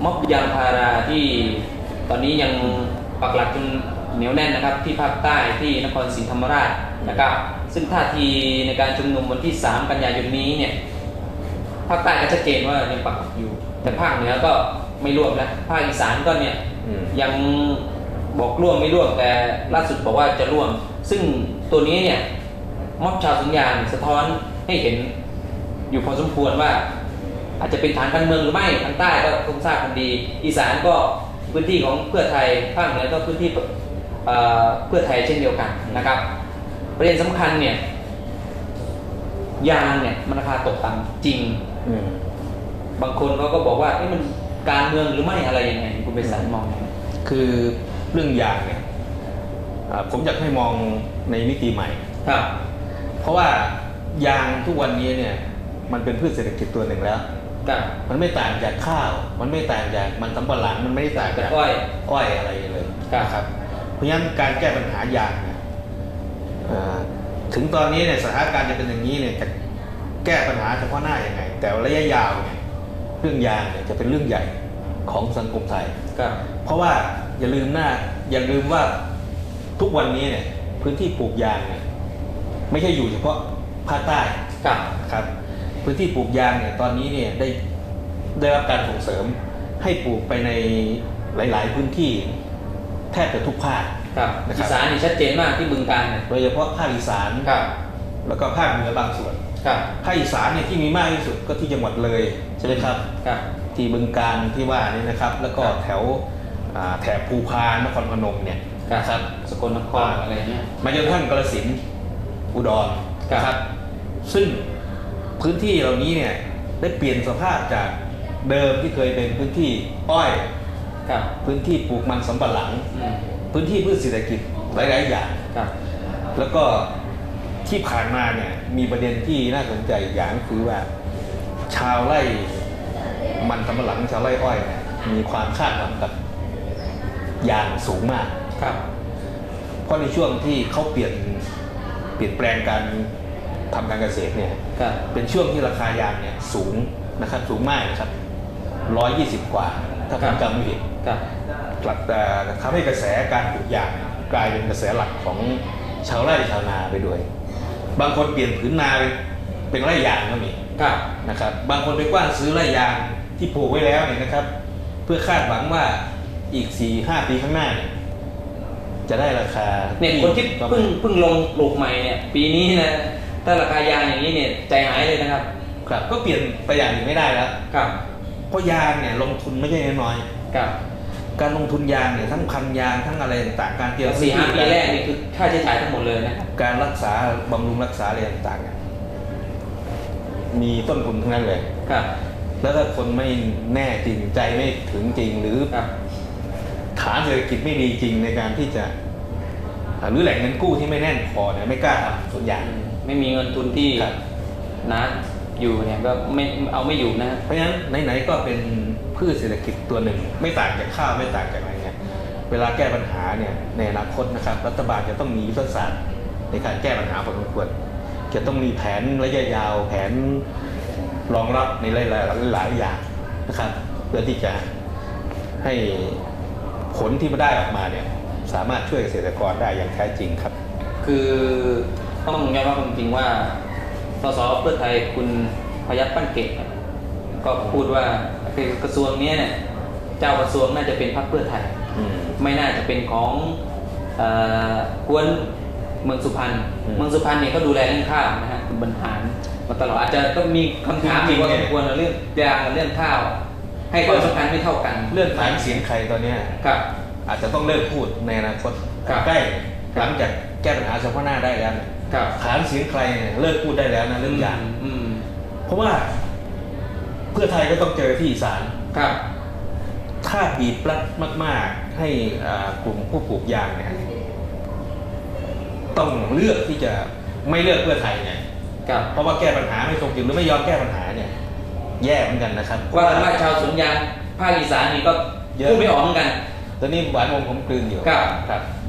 ม็อบยางพาราที่ตอนนี้ยังปักหลักจนเหนียวแน่นนะครับที่ภาคใต้ที่นครศรีธรรมราชนะครับซึ่งท่าทีในการชุมนุมวันที่3 กันยายนนี้เนี่ยภาคใต้ก็ชัดเจนว่ายังปักหลักอยู่แต่ภาคเหนือก็ไม่ร่วมนะภาคอีสานก็เนี่ยยังบอกร่วมไม่ร่วมแต่ล่าสุดบอกว่าจะร่วมซึ่งตัวนี้เนี่ยม็อบชาวสวนยางสะท้อนให้เห็นอยู่พอสมควรว่าอาจจะเป็นฐานการเมืองหรือไม่ทางใต้ก็คงทราบกันดีอีสานก็พื้นที่ของเพื่อไทยภาคเหนือก็พื้นที่เพื่อไทยเช่นเดียวกันนะครับประเด็นสำคัญเนี่ยยางเนี่ยมันราคาตกต่ำจริงบางคนเขาก็บอกว่ามันการเมืองหรือไม่อะไรยังไงคุณเบสันมองคือเรื่องยางเนี่ยผมอยากให้มองในมิติใหม่ครับเพราะว่ายางทุกวันนี้เนี่ยมันเป็นพืชเศรษฐกิจตัวหนึ่งแล้วมันไม่ต่างจากข้าวมันไม่ต่างจากมันสำปะหลังมันไม่ได้ต่างจากอ้อยอะไรเลยครับเพราะฉะนั้นการแก้ปัญหายางเนี่ยถึงตอนนี้เนี่ยสถานการณ์จะเป็นอย่างนี้เนี่ยจะแก้ปัญหาเฉพาะหน้ายังไงแต่ระยะยาวเนี่ยเรื่องยางเนี่ยจะเป็นเรื่องใหญ่ของสังคมไทยเพราะว่าอย่าลืมว่าทุกวันนี้เนี่ยพื้นที่ปลูกยางเนี่ยไม่ใช่อยู่เฉพาะภาคใต้ครับพื้นที่ปลูกยางเนี่ยตอนนี้เนี่ยได้รับการส่งเสริมให้ปลูกไปในหลายๆพื้นที่แทบจะทุกภาคอีสานนี่ชัดเจนมากที่บึงกาฬโดยเฉพาะภาคอีสานแล้วก็ภาคเหนือบางส่วนภาคอีสานเนี่ยที่มีมากที่สุดก็ที่จังหวัดเลยใช่ไหมครับที่บึงกาฬที่ว่านี่นะครับแล้วก็แถบภูพานนครพนมเนี่ยครับสกลนครอะไรเนี่ยมาจนทั้งกาฬสินธุ์อุดรครับซึ่งพื้นที่เหล่านี้เนี่ยได้เปลี่ยนสภาพจากเดิมที่เคยเป็นพื้นที่อ้อยพื้นที่ปลูกมันสำปะหลังพื้นที่พืชเศรษฐกิจหลายๆอย่างแล้วก็ที่ผ่านมาเนี่ยมีประเด็นที่น่าสนใจอย่างคือว่าชาวไร่มันสำปะหลังชาวไร่อ้อยมีความคาดหวังกับยางสูงมากเพราะในช่วงที่เขาเปลี่ยนแปลงการทำการเกษตรเนี่ยเป็นช่วงที่ราคายางเนี่ยสูงนะครับสูงมากนะครับ120 กว่าถ้าผมจำไม่ผิดทำให้กระแสการปลูกยางกลายเป็นกระแสหลักของชาวไร่ชาวนาไปด้วยบางคนเปลี่ยนผืนนาเป็นไร่ยางก็มีนะครับบางคนไปกว้านซื้อไร่ยางที่ปลูกไว้แล้วเนี่ยนะครับเพื่อคาดหวังว่าอีก 4-5 ปีข้างหน้าเนี่ยจะได้ราคาเนี่ยคนที่เพิ่งลงปลูกใหม่เนี่ยปีนี้นะถ้าราคายางอย่างนี้เนี่ยใจหายเลยนะครับก็เปลี่ยนไปอย่างอื่นไม่ได้แล้วเพราะยางเนี่ยลงทุนไม่ใช่น้อยการลงทุนยางเนี่ยทั้งพันยางทั้งอะไรต่างๆการเตรียม 4-5 ปีแรกนี่คือค่าใช้จ่ายทั้งหมดเลยนะการรักษาบำรุงรักษาอะไรต่างๆมีต้นทุนทั้งนั้นเลยแล้วถ้าคนไม่แน่จริงใจไม่ถึงจริงหรือฐานเศรษฐกิจไม่ดีจริงในการที่จะหรือแหล่งเงินกู้ที่ไม่แน่นพอเนี่ยไม่กล้าทำส่วนใหญ่ไม่มีเงินทุนที่นะอยู่เนี่ยก็ไม่อยู่นะเพราะฉะนั้นไหนๆก็เป็นพืชเศรษฐกิจตัวหนึ่งไม่ต่างจากข้าวไม่ต่างจากอะไรเนี่ยเวลาแก้ปัญหาเนี่ยในอนาคตนะครับรัฐบาลจะต้องมียุทธศาสตร์ในการแก้ปัญหาพอสมควรจะต้องมีแผนระยะยาวแผนรองรับในหลายอย่างนะครับเพื่อที่จะให้ผลที่มาได้ออกมาเนี่ยสามารถช่วยเกษตรกรได้อย่างแท้จริงครับคือต้องยอมรับจริงๆว่าสสเพื่อไทยคุณพยัคฆ์ปั้นเกตก็พูดว่ากระทรวงนี้เนี่ยเจ้ากระทรวงน่าจะเป็นพรรคเพื่อไทยไม่น่าจะเป็นของกวนเมืองสุพรรณเนี่ยก็ดูแลเรื่องข้าวนะฮะบรรหารมาตลอดอาจจะต้องมีคำถามอีกว่าควรเรื่องยางกับเรื่องข้าวให้ความสำคัญไม่เท่ากันเรื่องฐานเสียงใครตอนนี้อาจจะต้องเลิกพูดในอนาคตใกล้หลังจากแก้ปัญหาเฉพาะหน้าได้แล้วฐานเสียงใครเนี่ยเลิกพูดได้แล้วนะเรื่องยางเพราะว่าเพื่อไทยก็ต้องเจอที่อีสานถ้าบีบรัดมากๆให้กลุ่มผู้ปลูกยางเนี่ยต้องเลือกที่จะไม่เลือกเพื่อไทยเนี่ยเพราะว่าแก้ปัญหาไม่ตรงจุดหรือไม่ยอมแก้ปัญหาเนี่ยแย่เหมือนกันนะครับว่าชาวสวนยางภาคอีสานนี่ก็พูดไม่ออกเหมือนกันตอนนี้หวานวงผมกลืนอยู่ครับ